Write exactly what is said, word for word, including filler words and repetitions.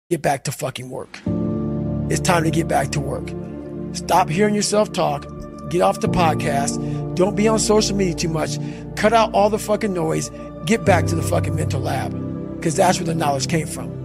get back to fucking work. It's time to get back to work. Stop hearing yourself talk. Get off the podcast. Don't be on social media too much. Cut out all the fucking noise. Get back to the fucking mental lab, because that's where the knowledge came from.